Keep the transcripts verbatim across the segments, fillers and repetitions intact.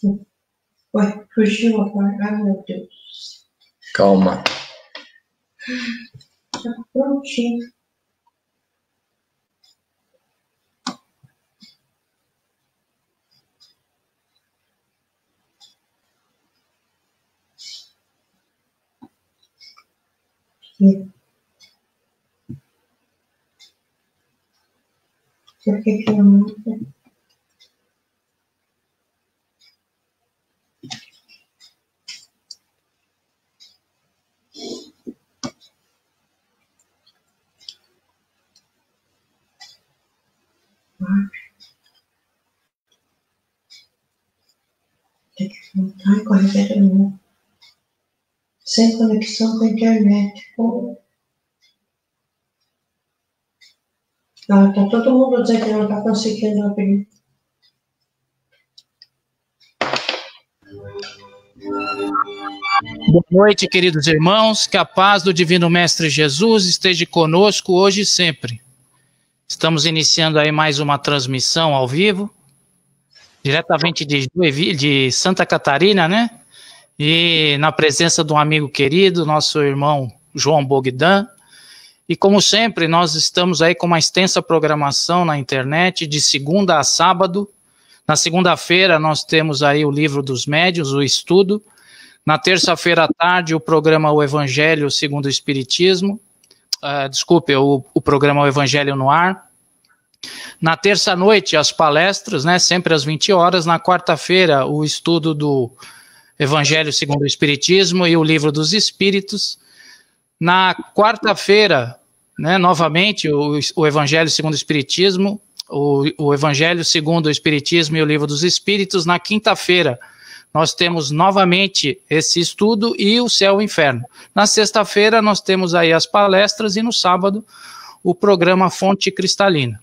Ué, fugiu agora. Ai, meu Deus. Calma. Tá prontinho. Por que que eu não... Tem que voltar com a receita de novo. Sem conexão com a internet. Pô. Ah, tá todo mundo dizendo que não tá conseguindo abrir. Boa noite, queridos irmãos. Que a paz do Divino Mestre Jesus esteja conosco hoje e sempre. Estamos iniciando aí mais uma transmissão ao vivo, diretamente de, de Santa Catarina, né? E na presença de um amigo querido, nosso irmão João Bogdan. E como sempre, nós estamos aí com uma extensa programação na internet, de segunda a sábado. Na segunda-feira nós temos aí o Livro dos Médiuns, o estudo. Na terça-feira à tarde, o programa O Evangelho segundo o Espiritismo. Uh, desculpe, o, o programa O Evangelho no Ar. Na terça-noite, as palestras, né, sempre às vinte horas. Na quarta-feira, o estudo do Evangelho segundo o Espiritismo e o Livro dos Espíritos. Na quarta-feira, né, novamente, o, o Evangelho segundo o Espiritismo, o, o Evangelho segundo o Espiritismo e o Livro dos Espíritos. Na quinta-feira, nós temos novamente esse estudo e o Céu e o Inferno. Na sexta-feira, nós temos aí as palestras e no sábado, o programa Fonte Cristalina.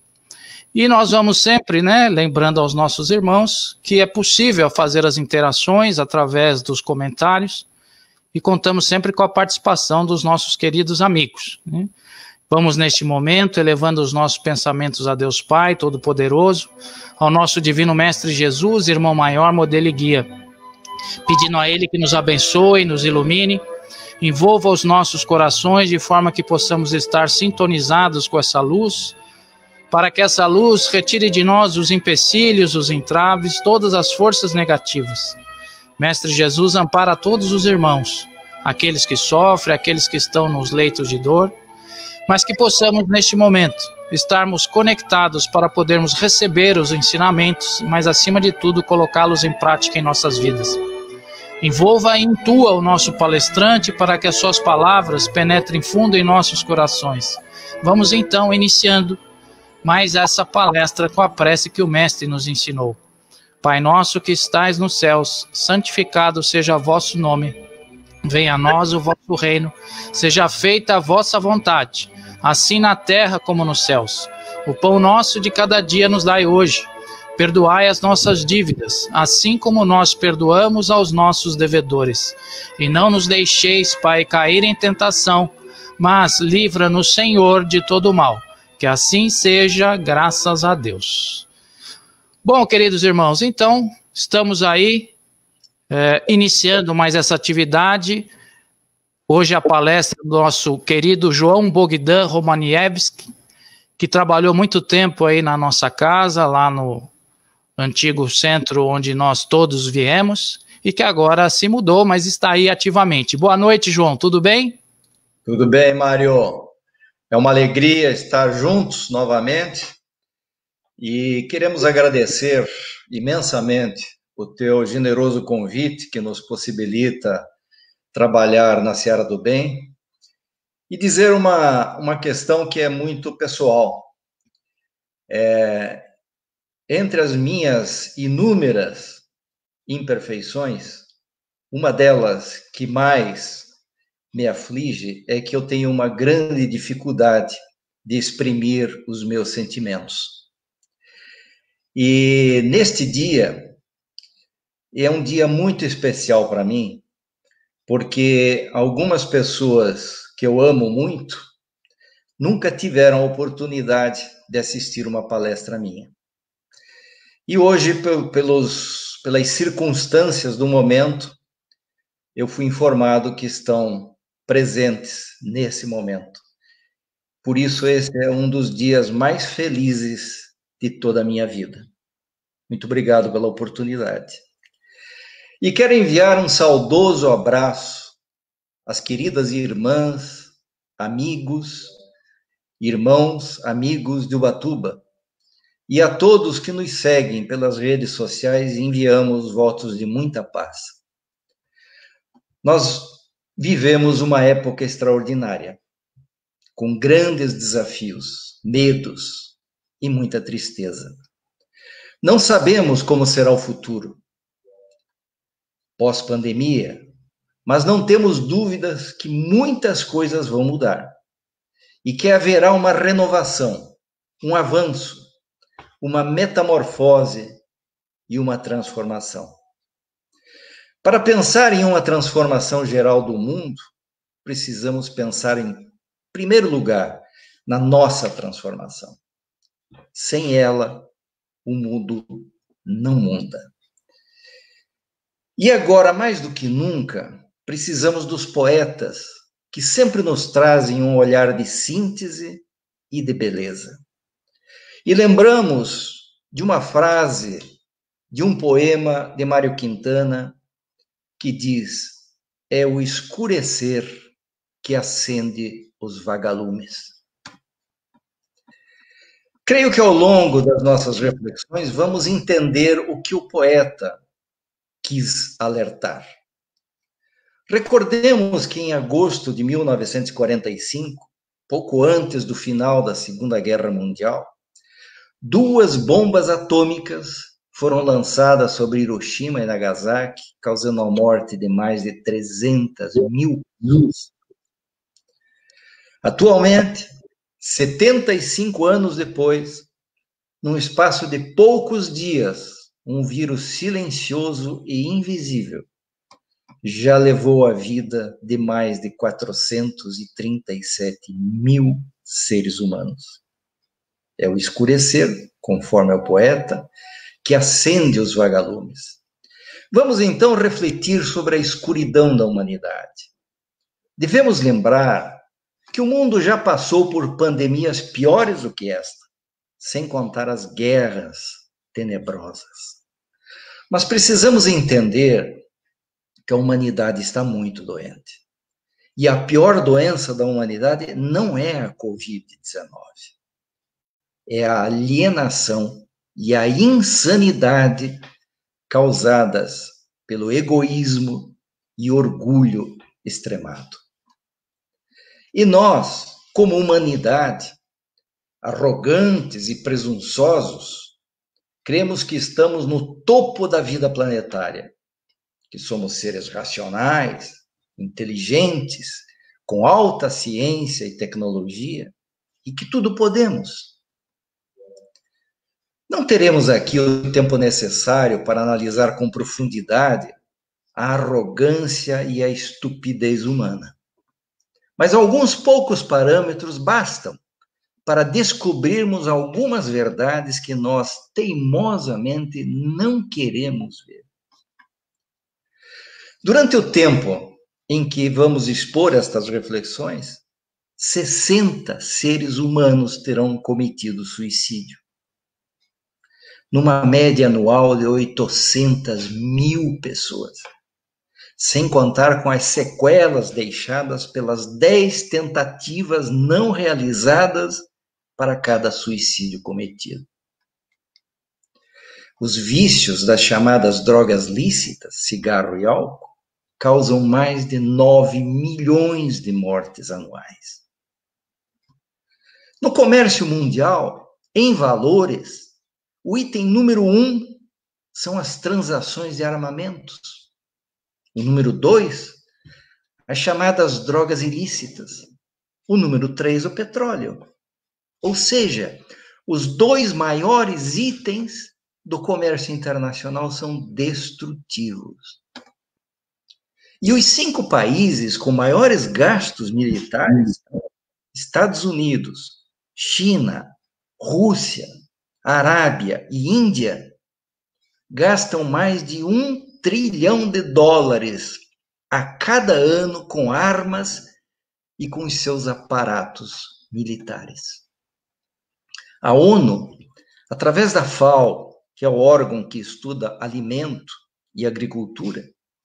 E nós vamos sempre, né, lembrando aos nossos irmãos que é possível fazer as interações através dos comentários e contamos sempre com a participação dos nossos queridos amigos, né? Vamos neste momento elevando os nossos pensamentos a Deus Pai Todo-Poderoso, ao nosso Divino Mestre Jesus, Irmão Maior, Modelo e Guia, pedindo a Ele que nos abençoe, nos ilumine, envolva os nossos corações de forma que possamos estar sintonizados com essa luz, para que essa luz retire de nós os empecilhos, os entraves, todas as forças negativas. Mestre Jesus, ampara todos os irmãos, aqueles que sofrem, aqueles que estão nos leitos de dor, mas que possamos neste momento estarmos conectados para podermos receber os ensinamentos, mas acima de tudo colocá-los em prática em nossas vidas. Envolva e intua o nosso palestrante para que as suas palavras penetrem fundo em nossos corações. Vamos então iniciando mais essa palestra com a prece que o Mestre nos ensinou. Pai nosso que estais nos céus, santificado seja o vosso nome. Venha a nós o vosso reino, seja feita a vossa vontade, assim na terra como nos céus. O pão nosso de cada dia nos dai hoje. Perdoai as nossas dívidas, assim como nós perdoamos aos nossos devedores. E não nos deixeis, Pai, cair em tentação, mas livra-nos, Senhor, de todo mal. Que assim seja, graças a Deus. Bom, queridos irmãos, então, estamos aí, é, iniciando mais essa atividade. Hoje a palestra do nosso querido João Bogdan Romaniewski, que trabalhou muito tempo aí na nossa casa, lá no antigo centro onde nós todos viemos, e que agora se mudou, mas está aí ativamente. Boa noite, João, tudo bem? Tudo bem, Mário. É uma alegria estar juntos novamente e queremos agradecer imensamente o teu generoso convite que nos possibilita trabalhar na Seara do Bem e dizer uma, uma questão que é muito pessoal. É, entre as minhas inúmeras imperfeições, uma delas que mais me aflige é que eu tenho uma grande dificuldade de exprimir os meus sentimentos. E neste dia, é um dia muito especial para mim, porque algumas pessoas que eu amo muito nunca tiveram a oportunidade de assistir uma palestra minha. E hoje, pelos, pelas circunstâncias do momento, eu fui informado que estão presentes nesse momento. Por isso, esse é um dos dias mais felizes de toda a minha vida. Muito obrigado pela oportunidade. E quero enviar um saudoso abraço às queridas irmãs, amigos, irmãos, amigos de Ubatuba, e a todos que nos seguem pelas redes sociais, enviamos votos de muita paz. Nós vivemos uma época extraordinária, com grandes desafios, medos e muita tristeza. Não sabemos como será o futuro, pós-pandemia, mas não temos dúvidas que muitas coisas vão mudar e que haverá uma renovação, um avanço, uma metamorfose e uma transformação. Para pensar em uma transformação geral do mundo, precisamos pensar, em primeiro lugar, na nossa transformação. Sem ela, o mundo não muda. E agora, mais do que nunca, precisamos dos poetas que sempre nos trazem um olhar de síntese e de beleza. E lembramos de uma frase de um poema de Mário Quintana que diz: é o escurecer que acende os vagalumes. Creio que ao longo das nossas reflexões vamos entender o que o poeta quis alertar. Recordemos que em agosto de mil novecentos e quarenta e cinco, pouco antes do final da Segunda Guerra Mundial, duas bombas atômicas foram lançadas sobre Hiroshima e Nagasaki, causando a morte de mais de trezentas mil pessoas. Atualmente, setenta e cinco anos depois, num espaço de poucos dias, um vírus silencioso e invisível já levou a vida de mais de quatrocentos e trinta e sete mil seres humanos. É o escurecer, conforme o poeta, que acende os vagalumes. Vamos então refletir sobre a escuridão da humanidade. Devemos lembrar que o mundo já passou por pandemias piores do que esta, sem contar as guerras tenebrosas. Mas precisamos entender que a humanidade está muito doente. E a pior doença da humanidade não é a covid dezenove. É a alienação e a insanidade causadas pelo egoísmo e orgulho extremado. E nós, como humanidade, arrogantes e presunçosos, cremos que estamos no topo da vida planetária, que somos seres racionais, inteligentes, com alta ciência e tecnologia, e que tudo podemos. Não teremos aqui o tempo necessário para analisar com profundidade a arrogância e a estupidez humana. Mas alguns poucos parâmetros bastam para descobrirmos algumas verdades que nós teimosamente não queremos ver. Durante o tempo em que vamos expor estas reflexões, sessenta seres humanos terão cometido suicídio, numa média anual de oitocentas mil pessoas, sem contar com as sequelas deixadas pelas dez tentativas não realizadas para cada suicídio cometido. Os vícios das chamadas drogas lícitas, cigarro e álcool, causam mais de nove milhões de mortes anuais. No comércio mundial, em valores, o item número um são as transações de armamentos. O número dois, as chamadas drogas ilícitas. O número três, o petróleo. Ou seja, os dois maiores itens do comércio internacional são destrutivos. E os cinco países com maiores gastos militares são Estados Unidos, China, Rússia, Arábia e Índia, gastam mais de um trilhão de dólares a cada ano com armas e com os seus aparatos militares. A ONU, através da FAO, que é o órgão que estuda alimento e agricultura,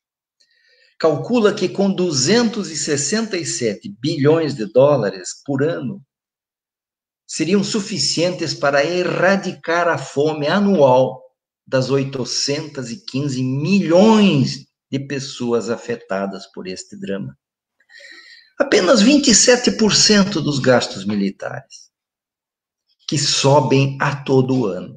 calcula que com duzentos e sessenta e sete bilhões de dólares por ano, seriam suficientes para erradicar a fome anual das oitocentos e quinze milhões de pessoas afetadas por este drama. Apenas vinte e sete por cento dos gastos militares, que sobem a todo ano.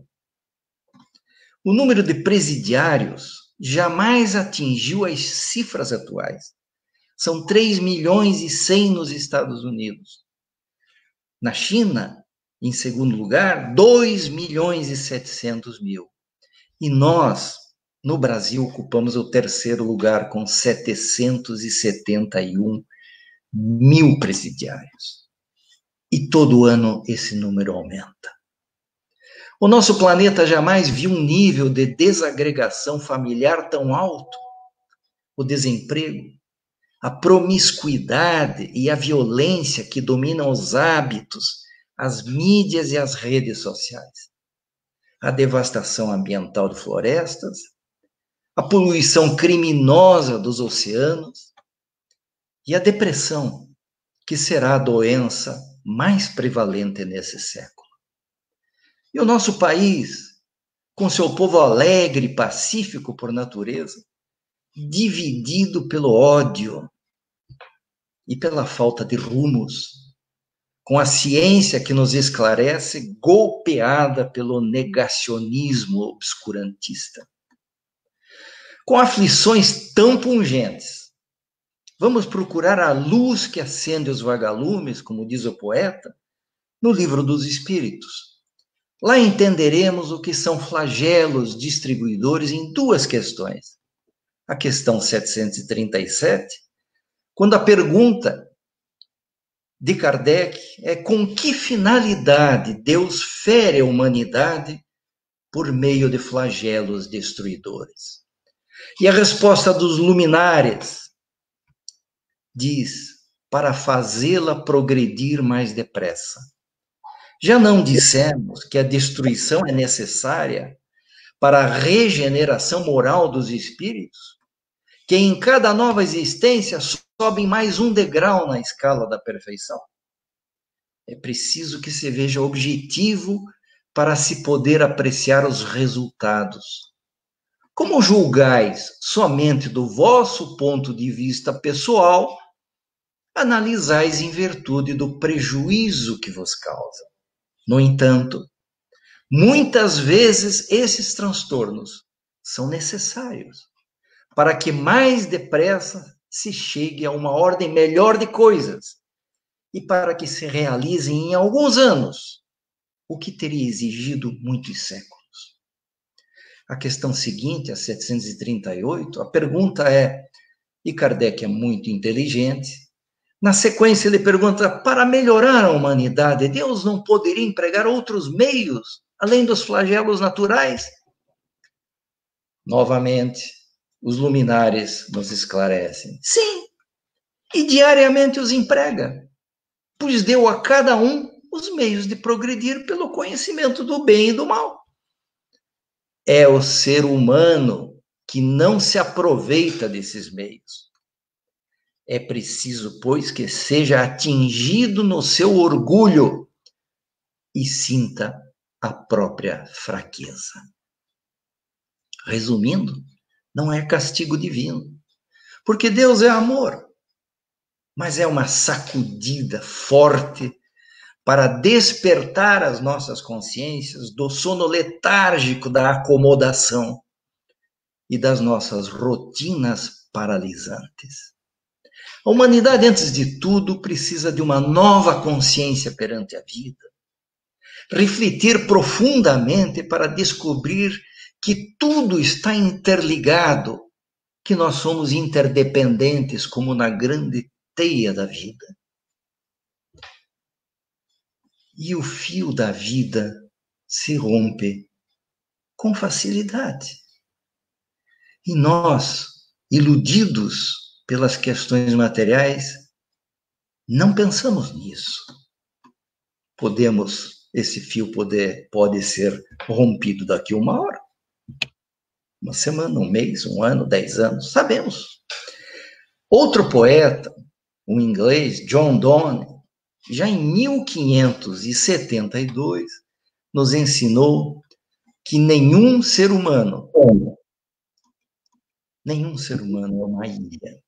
O número de presidiários jamais atingiu as cifras atuais. São três milhões e cem nos Estados Unidos. Na China, em segundo lugar, dois milhões e setecentos mil. E nós, no Brasil, ocupamos o terceiro lugar com setecentos e setenta e um mil presidiários. E todo ano esse número aumenta. O nosso planeta jamais viu um nível de desagregação familiar tão alto. O desemprego, a promiscuidade e a violência que dominam os hábitos, as mídias e as redes sociais. A devastação ambiental de florestas, a poluição criminosa dos oceanos e a depressão, que será a doença mais prevalente nesse século. E o nosso país, com seu povo alegre e pacífico por natureza, dividido pelo ódio e pela falta de rumos, com a ciência que nos esclarece, golpeada pelo negacionismo obscurantista. Com aflições tão pungentes, vamos procurar a luz que acende os vagalumes, como diz o poeta, no Livro dos Espíritos. Lá entenderemos o que são flagelos distribuidores em duas questões. A questão setecentos e trinta e sete, quando a pergunta de Kardec é com que finalidade Deus fere a humanidade por meio de flagelos destruidores. E a resposta dos luminares diz, para fazê-la progredir mais depressa. Já não dissemos que a destruição é necessária para a regeneração moral dos espíritos? Que em cada nova existência sobem mais um degrau na escala da perfeição? É preciso que se veja objetivo para se poder apreciar os resultados. Como julgais somente do vosso ponto de vista pessoal, analisais em virtude do prejuízo que vos causa. No entanto, muitas vezes esses transtornos são necessários para que mais depressa se chegue a uma ordem melhor de coisas e para que se realizem em alguns anos o que teria exigido muitos séculos. A questão seguinte, a setecentos e trinta e oito, a pergunta é, e Kardec é muito inteligente, na sequência ele pergunta, para melhorar a humanidade, Deus não poderia empregar outros meios, além dos flagelos naturais? Novamente, os luminares nos esclarecem. Sim, e diariamente os emprega, pois deu a cada um os meios de progredir pelo conhecimento do bem e do mal. É o ser humano que não se aproveita desses meios. É preciso, pois, que seja atingido no seu orgulho e sinta a própria fraqueza. Resumindo, não é castigo divino, porque Deus é amor, mas é uma sacudida forte para despertar as nossas consciências do sono letárgico da acomodação e das nossas rotinas paralisantes. A humanidade, antes de tudo, precisa de uma nova consciência perante a vida. Refletir profundamente para descobrir que tudo está interligado, que nós somos interdependentes, como na grande teia da vida. E o fio da vida se rompe com facilidade. E nós, iludidos pelas questões materiais, não pensamos nisso. Podemos, esse fio poder, pode ser rompido daqui a uma hora, uma semana, um mês, um ano, dez anos, sabemos. Outro poeta, um inglês, John Donne, já em mil quinhentos e setenta e dois, nos ensinou que nenhum ser humano, nenhum ser humano é uma ilha.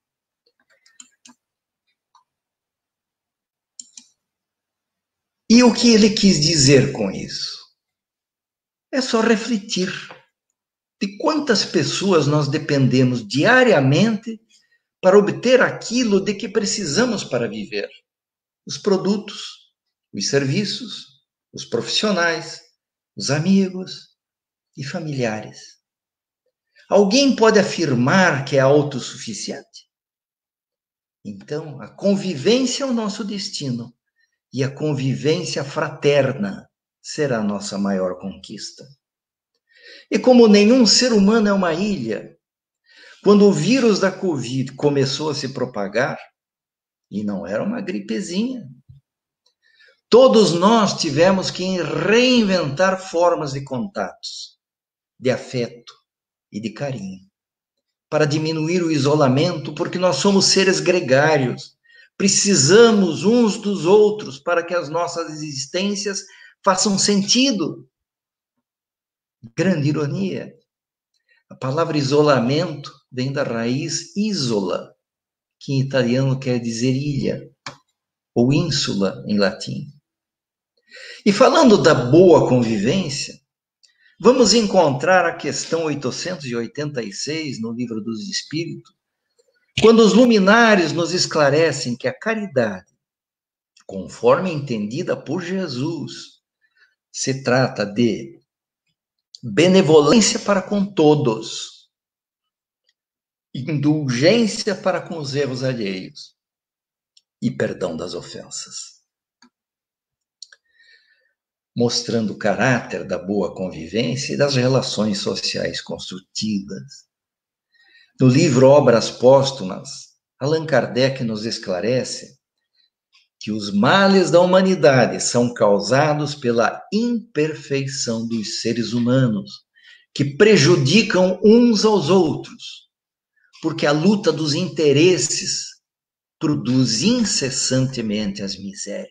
E o que ele quis dizer com isso? É só refletir de quantas pessoas nós dependemos diariamente para obter aquilo de que precisamos para viver. Os produtos, os serviços, os profissionais, os amigos e familiares. Alguém pode afirmar que é autossuficiente? Então, a convivência é o nosso destino. E a convivência fraterna será a nossa maior conquista. E como nenhum ser humano é uma ilha, quando o vírus da Covid começou a se propagar, e não era uma gripezinha, todos nós tivemos que reinventar formas de contatos, de afeto e de carinho, para diminuir o isolamento, porque nós somos seres gregários. Precisamos uns dos outros para que as nossas existências façam sentido. Grande ironia. A palavra isolamento vem da raiz isola, que em italiano quer dizer ilha, ou ínsula em latim. E falando da boa convivência, vamos encontrar a questão oitocentos e oitenta e seis no Livro dos Espíritos, quando os luminares nos esclarecem que a caridade, conforme entendida por Jesus, se trata de benevolência para com todos, indulgência para com os erros alheios e perdão das ofensas. Mostrando o caráter da boa convivência e das relações sociais construtivas. No livro Obras Póstumas, Allan Kardec nos esclarece que os males da humanidade são causados pela imperfeição dos seres humanos, que prejudicam uns aos outros, porque a luta dos interesses produz incessantemente as misérias.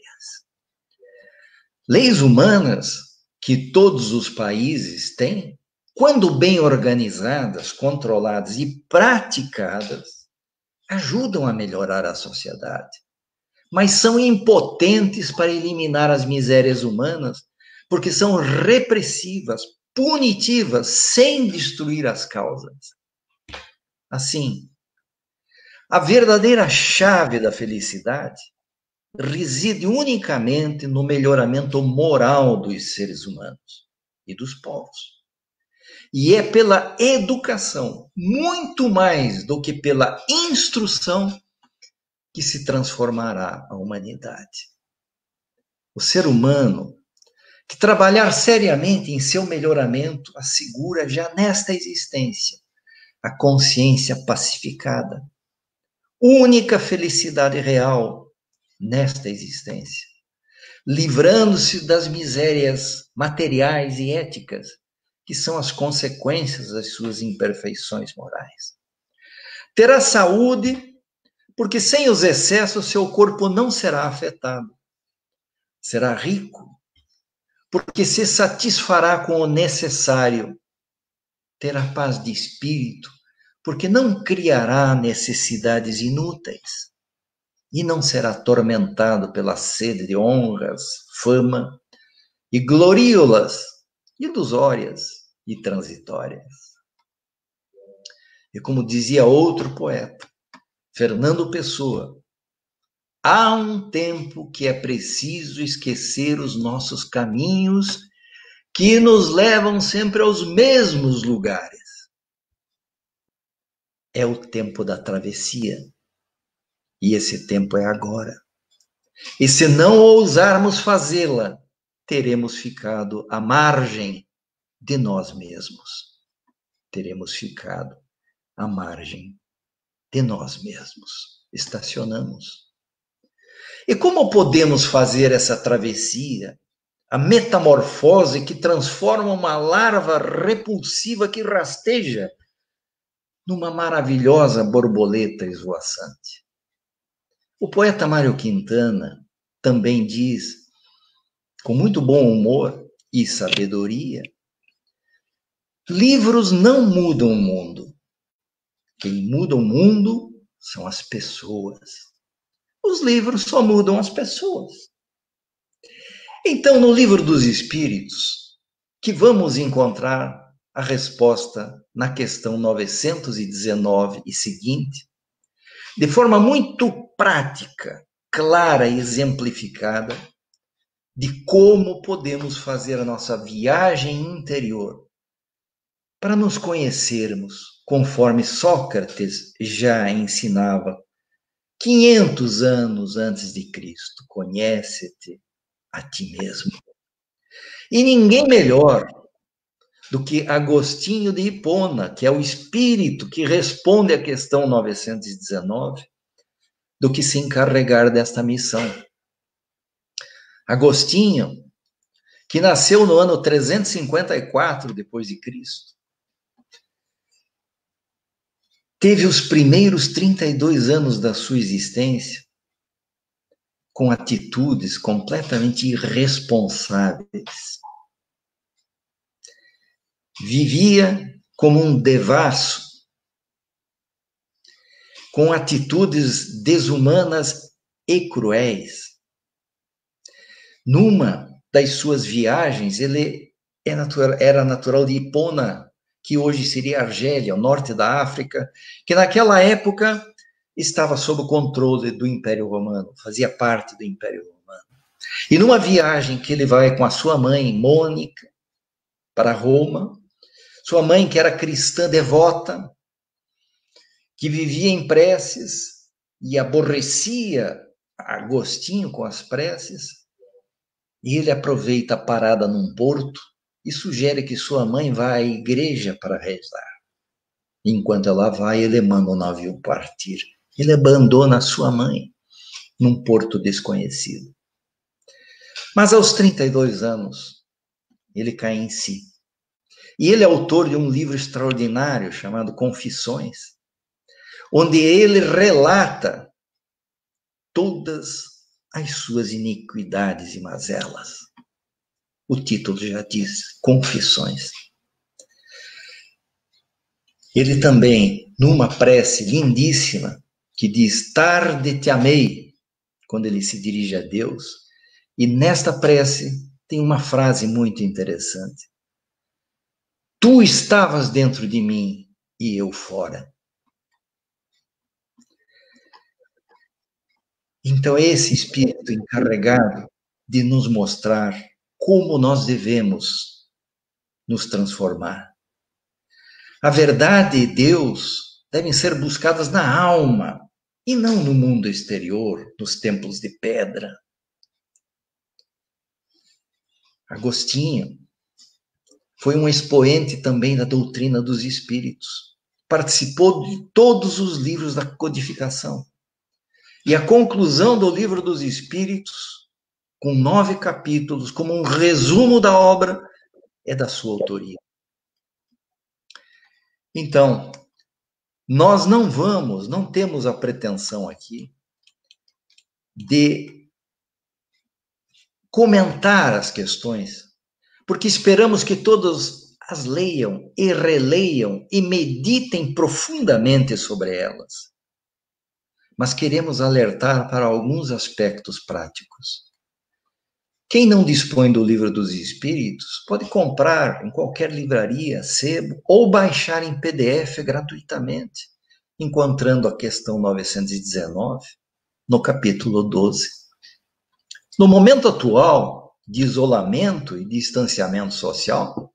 Leis humanas que todos os países têm, quando bem organizadas, controladas e praticadas, ajudam a melhorar a sociedade, mas são impotentes para eliminar as misérias humanas, porque são repressivas, punitivas, sem destruir as causas. Assim, a verdadeira chave da felicidade reside unicamente no melhoramento moral dos seres humanos e dos povos. E é pela educação, muito mais do que pela instrução, que se transformará a humanidade. O ser humano que trabalhar seriamente em seu melhoramento assegura já nesta existência a consciência pacificada, única felicidade real nesta existência, livrando-se das misérias materiais e éticas, que são as consequências das suas imperfeições morais. Terá saúde, porque sem os excessos seu corpo não será afetado. Será rico, porque se satisfará com o necessário. Terá paz de espírito, porque não criará necessidades inúteis. E não será atormentado pela sede de honras, fama e gloriolas ilusórias e transitórias. E como dizia outro poeta, Fernando Pessoa, há um tempo que é preciso esquecer os nossos caminhos que nos levam sempre aos mesmos lugares. É o tempo da travessia. E esse tempo é agora. E se não ousarmos fazê-la, teremos ficado à margem de nós mesmos. Teremos ficado à margem de nós mesmos. Estacionamos. E como podemos fazer essa travessia, a metamorfose que transforma uma larva repulsiva que rasteja numa maravilhosa borboleta esvoaçante? O poeta Mário Quintana também diz, com muito bom humor e sabedoria, livros não mudam o mundo. Quem muda o mundo são as pessoas. Os livros só mudam as pessoas. Então, no Livro dos Espíritos, que vamos encontrar a resposta na questão novecentos e dezenove e seguinte, de forma muito prática, clara e exemplificada, de como podemos fazer a nossa viagem interior para nos conhecermos, conforme Sócrates já ensinava quinhentos anos antes de Cristo. Conhece-te a ti mesmo. E ninguém melhor do que Agostinho de Hipona, que é o espírito que responde à questão novecentos e dezenove, do que se encarregar desta missão. Agostinho, que nasceu no ano trezentos e cinquenta e quatro depois de Cristo, teve os primeiros trinta e dois anos da sua existência com atitudes completamente irresponsáveis. Vivia como um devasso, com atitudes desumanas e cruéis. Numa das suas viagens, ele era natural de Hipona, que hoje seria Argélia, o norte da África, que naquela época estava sob o controle do Império Romano, fazia parte do Império Romano. E numa viagem que ele vai com a sua mãe, Mônica, para Roma, sua mãe que era cristã devota, que vivia em preces e aborrecia Agostinho com as preces, e ele aproveita a parada num porto e sugere que sua mãe vá à igreja para rezar. Enquanto ela vai, ele manda o navio partir. Ele abandona a sua mãe num porto desconhecido. Mas aos trinta e dois anos, ele cai em si. E ele é autor de um livro extraordinário chamado Confissões, onde ele relata todas as suas iniquidades e mazelas. O título já diz, Confissões. Ele também, numa prece lindíssima, que diz, tarde te amei, quando ele se dirige a Deus, e nesta prece tem uma frase muito interessante. Tu estavas dentro de mim e eu fora. Então, esse espírito encarregado de nos mostrar como nós devemos nos transformar. A verdade e Deus devem ser buscadas na alma e não no mundo exterior, nos templos de pedra. Agostinho foi um expoente também da doutrina dos espíritos. Participou de todos os livros da codificação. E a conclusão do Livro dos Espíritos, com nove capítulos, como um resumo da obra, é da sua autoria. Então, nós não vamos, não temos a pretensão aqui de comentar as questões, porque esperamos que todos as leiam e releiam e meditem profundamente sobre elas. Mas queremos alertar para alguns aspectos práticos. Quem não dispõe do Livro dos Espíritos pode comprar em qualquer livraria, sebo, ou baixar em P D F gratuitamente, encontrando a questão novecentos e dezenove, no capítulo doze. No momento atual de isolamento e distanciamento social,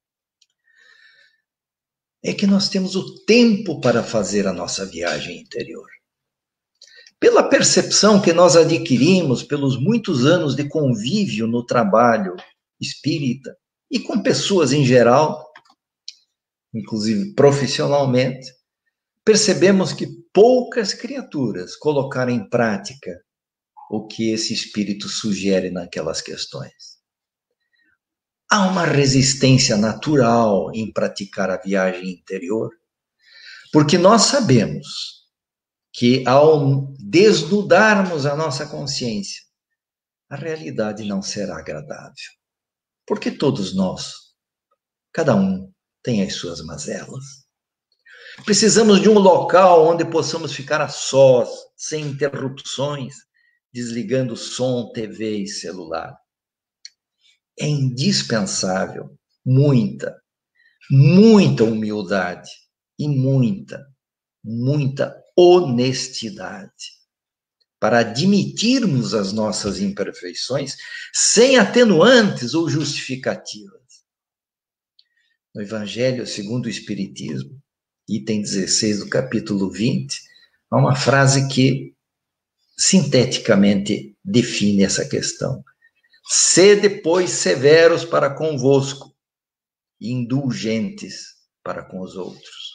é que nós temos o tempo para fazer a nossa viagem interior. Pela percepção que nós adquirimos pelos muitos anos de convívio no trabalho espírita e com pessoas em geral, inclusive profissionalmente, percebemos que poucas criaturas colocaram em prática o que esse espírito sugere naquelas questões. Há uma resistência natural em praticar a viagem interior, porque nós sabemos que ao desnudarmos a nossa consciência, a realidade não será agradável. Porque todos nós, cada um, tem as suas mazelas. Precisamos de um local onde possamos ficar a sós, sem interrupções, desligando som, T V e celular. É indispensável muita, muita humildade e muita, muita honestidade para admitirmos as nossas imperfeições sem atenuantes ou justificativas. No Evangelho segundo o Espiritismo, item dezesseis do capítulo vinte, há uma frase que sinteticamente define essa questão. Sede, pois, severos para convosco e indulgentes para com os outros.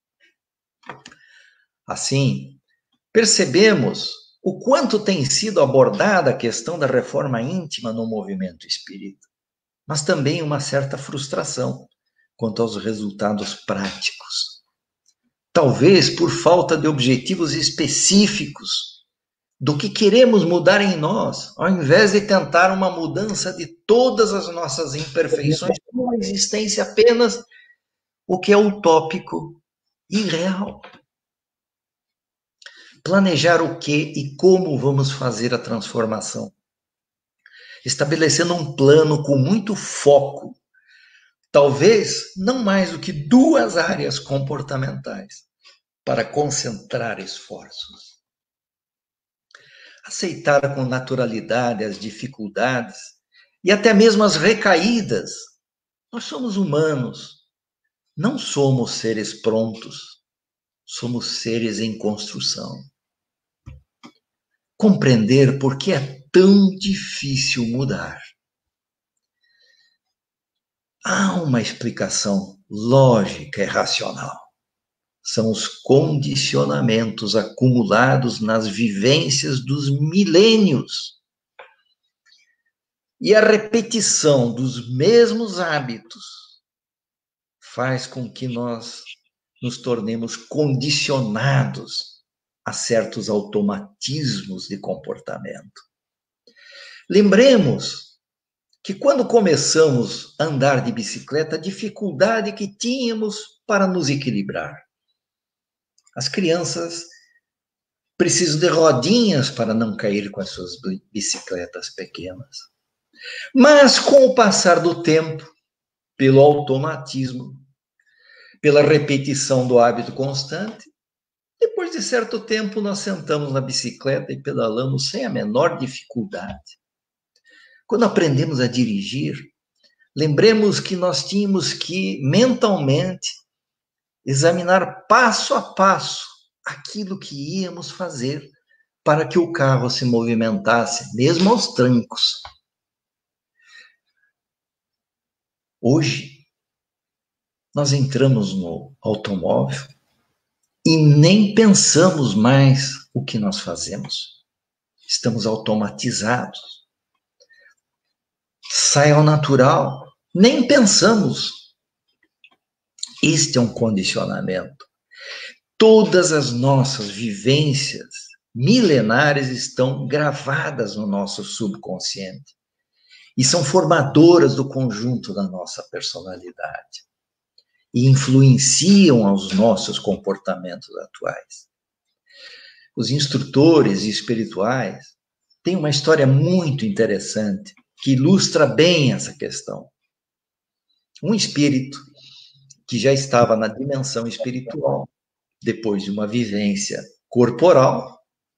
Assim, percebemos o quanto tem sido abordada a questão da reforma íntima no movimento espírita, mas também uma certa frustração quanto aos resultados práticos. Talvez por falta de objetivos específicos do que queremos mudar em nós, ao invés de tentar uma mudança de todas as nossas imperfeições, com a existência apenas o que é utópico e irreal. Planejar o que e como vamos fazer a transformação. Estabelecendo um plano com muito foco, talvez não mais do que duas áreas comportamentais, para concentrar esforços. Aceitar com naturalidade as dificuldades e até mesmo as recaídas. Nós somos humanos, não somos seres prontos, somos seres em construção. Compreender por que é tão difícil mudar. Há uma explicação lógica e racional. São os condicionamentos acumulados nas vivências dos milênios. E a repetição dos mesmos hábitos faz com que nós nos tornemos condicionados a certos automatismos de comportamento. Lembremos que quando começamos a andar de bicicleta, a dificuldade que tínhamos para nos equilibrar. As crianças precisam de rodinhas para não cair com as suas bicicletas pequenas. Mas, com o passar do tempo, pelo automatismo, pela repetição do hábito constante, depois de certo tempo nós sentamos na bicicleta e pedalamos sem a menor dificuldade. Quando aprendemos a dirigir, lembremos que nós tínhamos que, mentalmente, examinar passo a passo aquilo que íamos fazer para que o carro se movimentasse, mesmo aos trancos. Hoje, nós entramos no automóvel e nem pensamos mais o que nós fazemos. Estamos automatizados. Sai ao natural, nem pensamos. Este é um condicionamento. Todas as nossas vivências milenares estão gravadas no nosso subconsciente e são formadoras do conjunto da nossa personalidade e influenciam aos nossos comportamentos atuais. Os instrutores espirituais têm uma história muito interessante que ilustra bem essa questão. Um espírito que já estava na dimensão espiritual, depois de uma vivência corporal,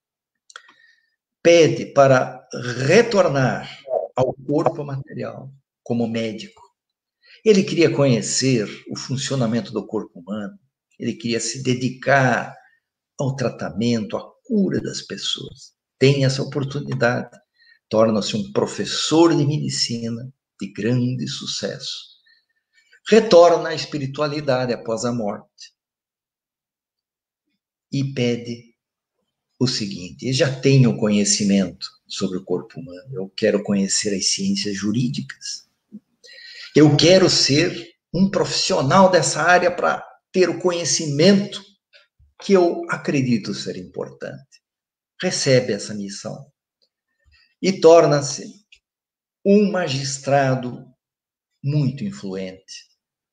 pede para retornar ao corpo material como médico. Ele queria conhecer o funcionamento do corpo humano, ele queria se dedicar ao tratamento, à cura das pessoas. Tem essa oportunidade, torna-se um professor de medicina de grande sucesso. Retorna à espiritualidade após a morte. e pede o seguinte: eu já tenho conhecimento sobre o corpo humano, eu quero conhecer as ciências jurídicas, eu quero ser um profissional dessa área para ter o conhecimento que eu acredito ser importante. Recebe essa missão e torna-se um magistrado muito influente.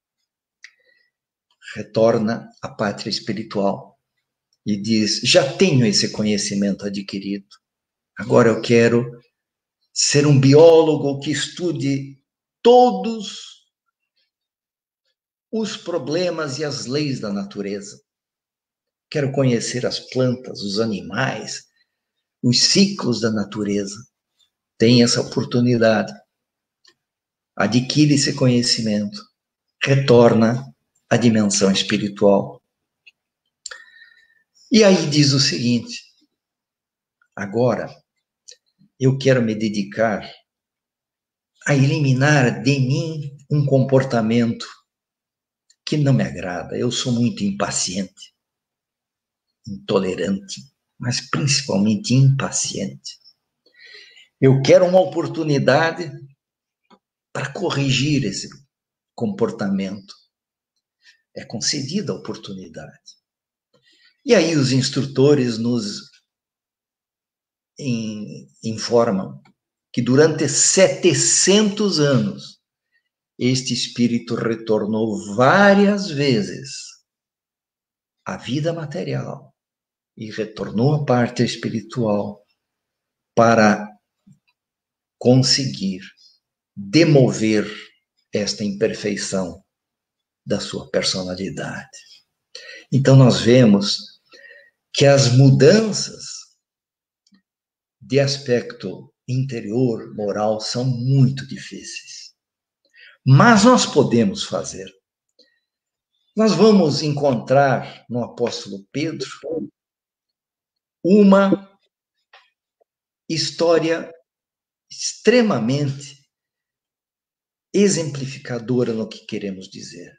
Retorna à pátria espiritual e diz: já tenho esse conhecimento adquirido, agora eu quero ser um biólogo que estude todos os problemas e as leis da natureza. Quero conhecer as plantas, os animais, os ciclos da natureza. Tem essa oportunidade. Adquire esse conhecimento. Retorna à dimensão espiritual. E aí diz o seguinte: agora eu quero me dedicar a eliminar de mim um comportamento que não me agrada. Eu sou muito impaciente, intolerante, mas principalmente impaciente. Eu quero uma oportunidade para corrigir esse comportamento. É concedida a oportunidade. E aí os instrutores nos in, informam que durante setecentos anos este espírito retornou várias vezes à vida material e retornou à parte espiritual para conseguir demover esta imperfeição da sua personalidade. Então nós vemos que as mudanças de aspecto interior, moral, são muito difíceis. Mas nós podemos fazer. Nós vamos encontrar no apóstolo Pedro uma história extremamente exemplificadora no que queremos dizer.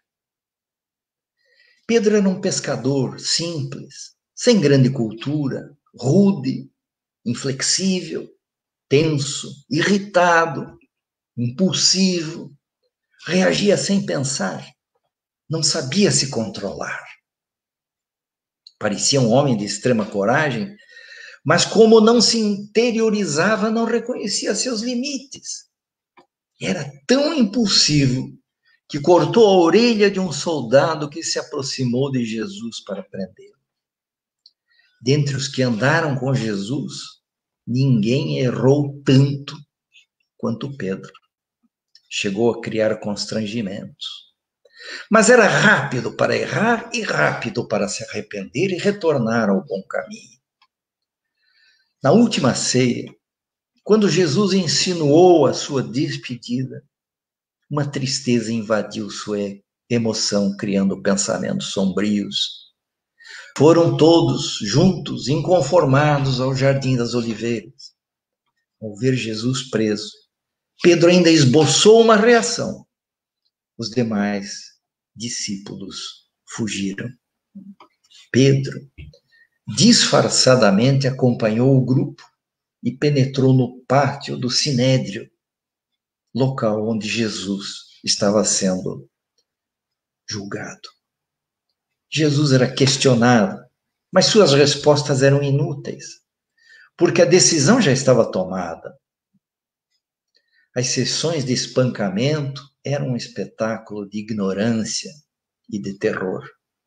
Pedro era um pescador simples, sem grande cultura, rude, inflexível, tenso, irritado, impulsivo, reagia sem pensar, não sabia se controlar. Parecia um homem de extrema coragem, mas como não se interiorizava, não reconhecia seus limites. Era tão impulsivo que cortou a orelha de um soldado que se aproximou de Jesus para prendê-lo. Dentre os que andaram com Jesus, ninguém errou tanto quanto Pedro. Chegou a criar constrangimentos. Mas era rápido para errar e rápido para se arrepender e retornar ao bom caminho. Na última ceia, quando Jesus insinuou a sua despedida, uma tristeza invadiu sua emoção, criando pensamentos sombrios. Foram todos juntos, inconformados, ao Jardim das Oliveiras. Ao ver Jesus preso, Pedro ainda esboçou uma reação. Os demais discípulos fugiram. Pedro, disfarçadamente, acompanhou o grupo e penetrou no pátio do Sinédrio, local onde Jesus estava sendo julgado. Jesus era questionado, mas suas respostas eram inúteis, porque a decisão já estava tomada. As sessões de espancamento eram um espetáculo de ignorância e de terror.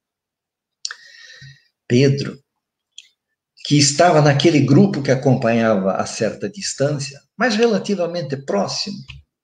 Pedro, que estava naquele grupo que acompanhava a certa distância, mas relativamente próximo,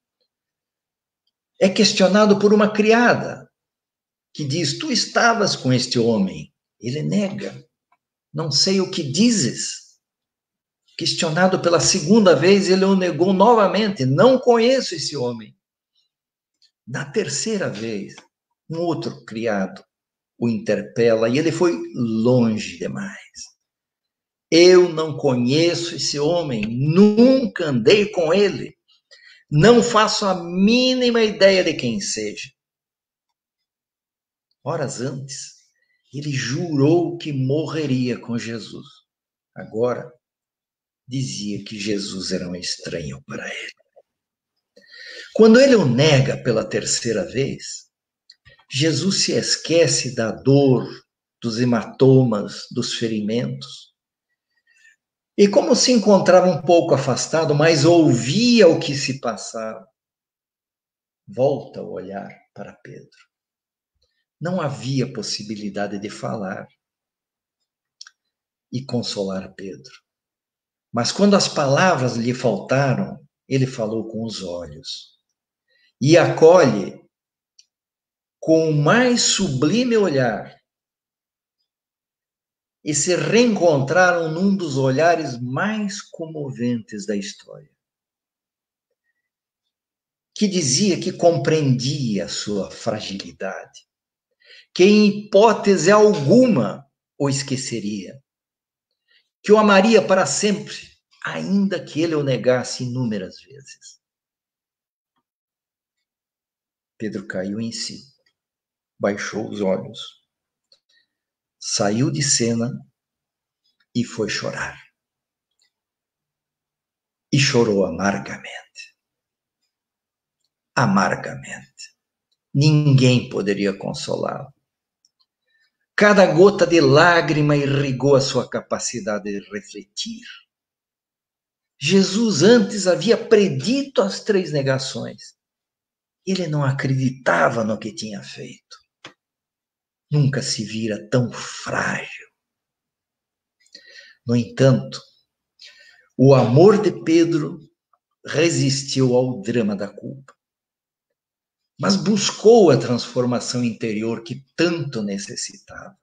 é questionado por uma criada, que diz: tu estavas com este homem. Ele nega: não sei o que dizes. Questionado pela segunda vez, ele o negou novamente: não conheço esse homem. Na terceira vez, um outro criado o interpela e ele foi longe demais. Eu não conheço esse homem, nunca andei com ele, não faço a mínima ideia de quem seja. Horas antes, Ele jurou que morreria com Jesus. Agora, dizia que Jesus era um estranho para ele. Quando ele o nega pela terceira vez, Jesus se esquece da dor, dos hematomas, dos ferimentos. E como se encontrava um pouco afastado, mas ouvia o que se passava, volta a olhar para Pedro. Não havia possibilidade de falar e consolar Pedro. Mas quando as palavras lhe faltaram, ele falou com os olhos. E acolhe com o mais sublime olhar. E se reencontraram num dos olhares mais comoventes da história. Que dizia que compreendia a sua fragilidade. Que em hipótese alguma o esqueceria. Que o amaria para sempre, ainda que ele o negasse inúmeras vezes. Pedro caiu em si, baixou os olhos, saiu de cena e foi chorar. E chorou amargamente. Amargamente. Ninguém poderia consolá-lo. Cada gota de lágrima irrigou a sua capacidade de refletir. Jesus antes havia predito as três negações. Ele não acreditava no que tinha feito. Nunca se vira tão frágil. No entanto, o amor de Pedro resistiu ao drama da culpa, mas buscou a transformação interior que tanto necessitava.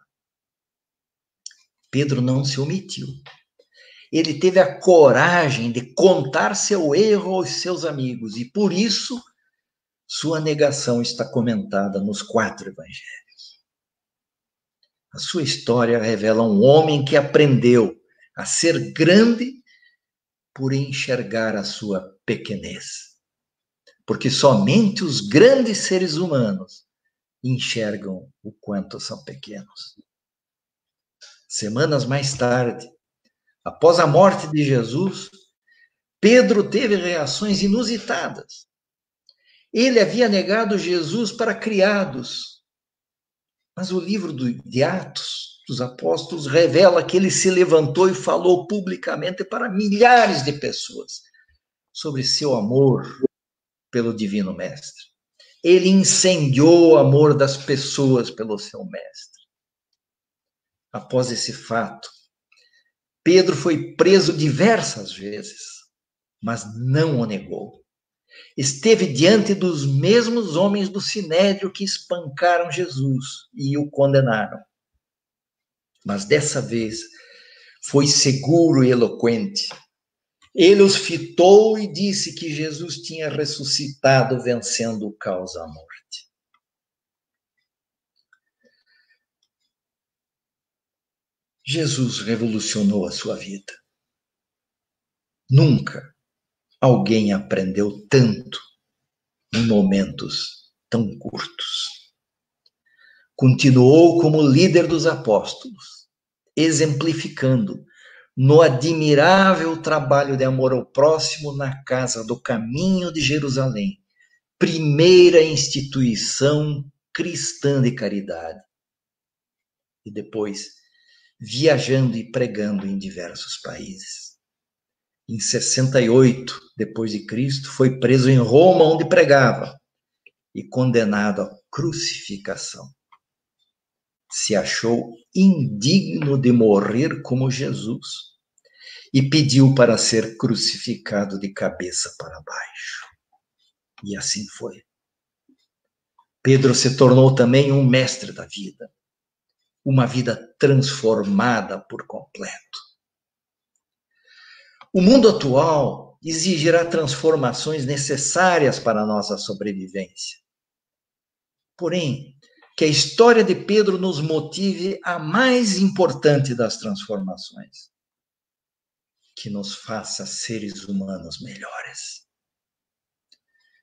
Pedro não se omitiu. Ele teve a coragem de contar seu erro aos seus amigos e, por isso, sua negação está comentada nos quatro evangelhos. A sua história revela um homem que aprendeu a ser grande por enxergar a sua pequenez. Porque somente os grandes seres humanos enxergam o quanto são pequenos. Semanas mais tarde, após a morte de Jesus, Pedro teve reações inusitadas. Ele havia negado Jesus para criados. Mas o livro de Atos dos Apóstolos revela que ele se levantou e falou publicamente para milhares de pessoas sobre seu amor pelo Divino Mestre. Ele incendiou o amor das pessoas pelo seu Mestre. Após esse fato, Pedro foi preso diversas vezes, mas não o negou. Esteve diante dos mesmos homens do Sinédrio que espancaram Jesus e o condenaram. Mas dessa vez foi seguro e eloquente. Ele os fitou e disse que Jesus tinha ressuscitado, vencendo o caos à morte. Jesus revolucionou a sua vida. Nunca alguém aprendeu tanto em momentos tão curtos. Continuou como líder dos apóstolos, exemplificando no admirável trabalho de amor ao próximo na Casa do Caminho de Jerusalém, primeira instituição cristã de caridade. E depois, viajando e pregando em diversos países. Em sessenta e oito, depois de Cristo, foi preso em Roma, onde pregava, e condenado à crucificação. Se achou indigno de morrer como Jesus e pediu para ser crucificado de cabeça para baixo. E assim foi. Pedro se tornou também um mestre da vida, uma vida transformada por completo. O mundo atual exigirá transformações necessárias para a nossa sobrevivência. Porém, que a história de Pedro nos motive a mais importante das transformações, que nos faça seres humanos melhores.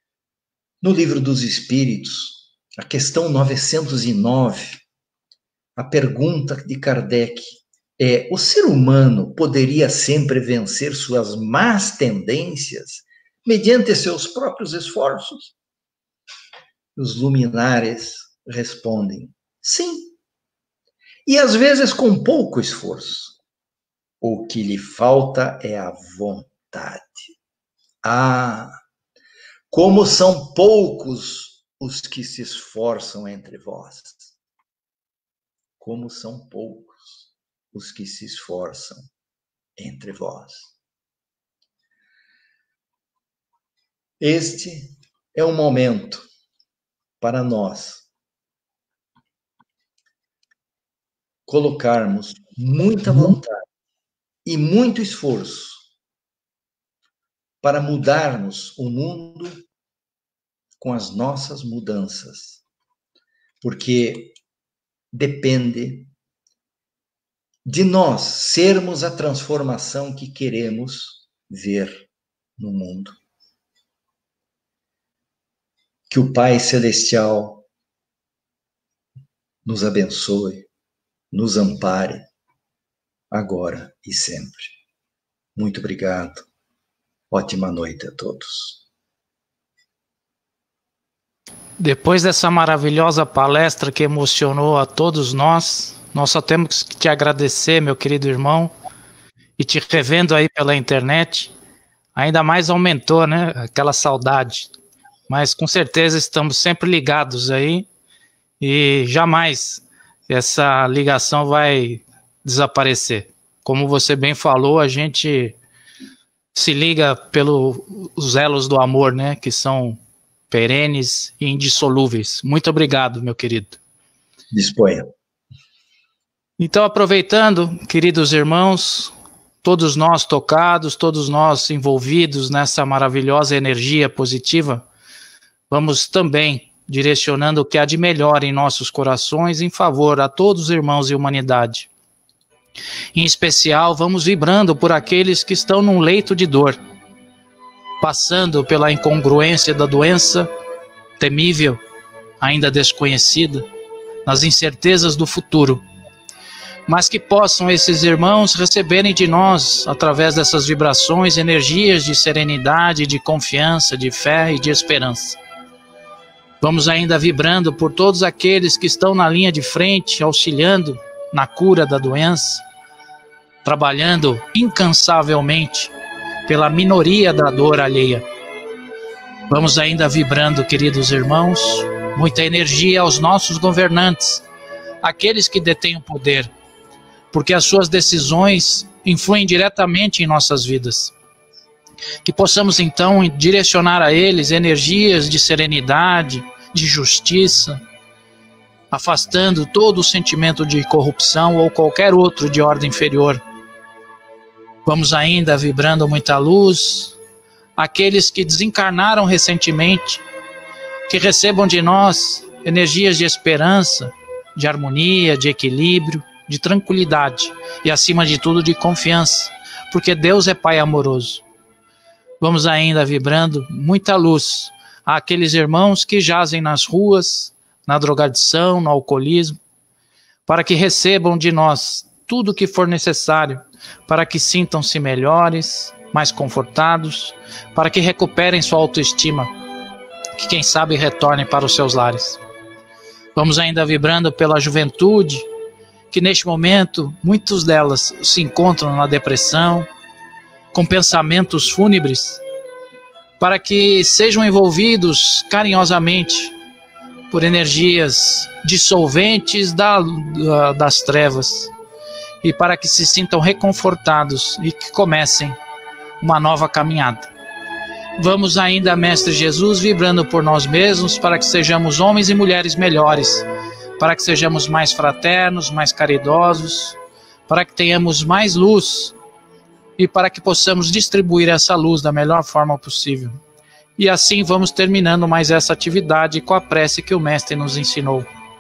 No Livro dos Espíritos, a questão novecentos e nove, a pergunta de Kardec é: o ser humano poderia sempre vencer suas más tendências mediante seus próprios esforços? Os luminares respondem: sim. E às vezes com pouco esforço. O que lhe falta é a vontade. Ah, como são poucos os que se esforçam entre vós. Como são poucos os que se esforçam entre vós. Este é o momento para nós colocarmos muita vontade e muito esforço para mudarmos o mundo com as nossas mudanças, porque depende de nós sermos a transformação que queremos ver no mundo. Que o Pai Celestial nos abençoe, nos ampare, agora e sempre. Muito obrigado. Ótima noite a todos. Depois dessa maravilhosa palestra que emocionou a todos nós, nós só temos que te agradecer, meu querido irmão, e te revendo aí pela internet, ainda mais aumentou, né, aquela saudade. Mas com certeza estamos sempre ligados aí e jamais essa ligação vai desaparecer. Como você bem falou, a gente se liga pelos elos do amor, né, que são perenes e indissolúveis. Muito obrigado, meu querido. Disponha. Então, aproveitando, queridos irmãos, todos nós tocados, todos nós envolvidos nessa maravilhosa energia positiva, vamos também direcionando o que há de melhor em nossos corações em favor a todos os irmãos e humanidade. Em especial, vamos vibrando por aqueles que estão num leito de dor, passando pela incongruência da doença temível, ainda desconhecida, nas incertezas do futuro, mas que possam esses irmãos receberem de nós, através dessas vibrações, energias de serenidade, de confiança, de fé e de esperança. Vamos ainda vibrando por todos aqueles que estão na linha de frente, auxiliando na cura da doença, trabalhando incansavelmente pela minoria da dor alheia. Vamos ainda vibrando, queridos irmãos, muita energia aos nossos governantes, aqueles que detêm o poder, porque as suas decisões influem diretamente em nossas vidas. Que possamos então direcionar a eles energias de serenidade, de justiça, afastando todo o sentimento de corrupção ou qualquer outro de ordem inferior. Vamos ainda vibrando muita luz, aqueles que desencarnaram recentemente, que recebam de nós energias de esperança, de harmonia, de equilíbrio, de tranquilidade e, acima de tudo, de confiança, porque Deus é Pai amoroso. Vamos ainda vibrando muita luz àqueles irmãos que jazem nas ruas, na drogadição, no alcoolismo, para que recebam de nós tudo o que for necessário, para que sintam-se melhores, mais confortados, para que recuperem sua autoestima, que quem sabe retornem para os seus lares. Vamos ainda vibrando pela juventude, que neste momento muitos delas se encontram na depressão, com pensamentos fúnebres, para que sejam envolvidos carinhosamente por energias dissolventes da, da, das trevas, e para que se sintam reconfortados e que comecem uma nova caminhada. Vamos ainda, Mestre Jesus, vibrando por nós mesmos, para que sejamos homens e mulheres melhores, para que sejamos mais fraternos, mais caridosos, para que tenhamos mais luz e para que possamos distribuir essa luz da melhor forma possível. E assim vamos terminando mais essa atividade com a prece que o Mestre nos ensinou.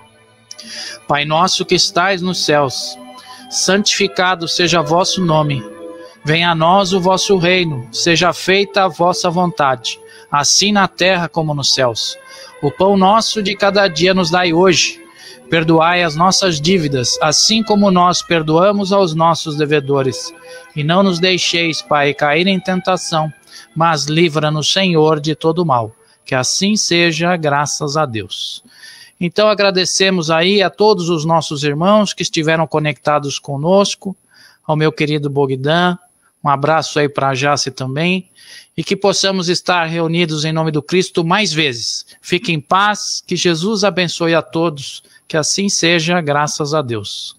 Pai nosso que estais nos céus, santificado seja vosso nome. Venha a nós o vosso reino, seja feita a vossa vontade, assim na terra como nos céus. O pão nosso de cada dia nos dai hoje. Perdoai as nossas dívidas, assim como nós perdoamos aos nossos devedores. E não nos deixeis, Pai, cair em tentação, mas livra-nos, Senhor, de todo mal. Que assim seja, graças a Deus. Então agradecemos aí a todos os nossos irmãos que estiveram conectados conosco, ao meu querido Bogdan, um abraço aí para a Jace também, e que possamos estar reunidos em nome do Cristo mais vezes. Fique em paz, que Jesus abençoe a todos, que assim seja, graças a Deus.